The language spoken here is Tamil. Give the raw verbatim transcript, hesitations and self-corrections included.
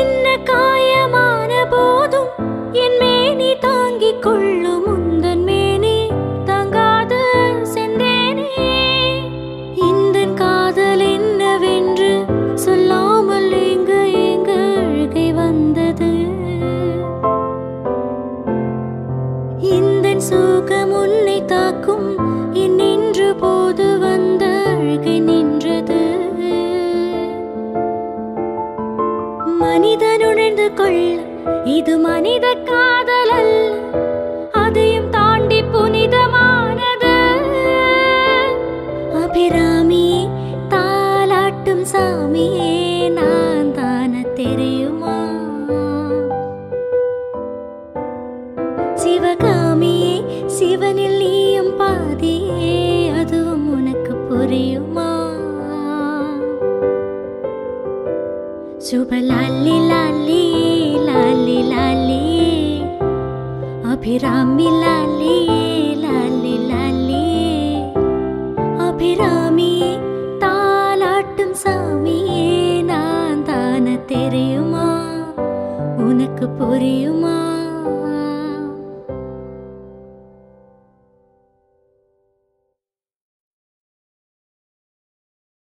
என்ன காயமான போதும் என் மேனி தாங்கிக் கொள்ளும் உந்தன் மேனி தாங்காது சென்றேனே. இந்த காதல் என்னவென்று சொல்லாமல் எங்க எங்க அழுகை வந்தது. இந்த சோகம் உன்னை தாக்கும் என் நின்று போது வந்த அழுகை நின்றது. மனிதன் உணர்ந்து கொள்ள இது மனித காதல் அல்ல, அதையும் தாண்டி புனிதமானது. அபிராமி தாலாட்டும் சாமியே நான் தான தெரியுமா? சிவகாமியே சிவனில் நீயும் பாதியே, அதுவும் உனக்கு புரியுமா? சுப லாலி லாலி லாலி லாலி, அபிராமி லாலி லாலி லாலி. அபிராமி தாலாட்டும் சாமியே நான் தான தெரியுமா? உனக்கு புரியுமா?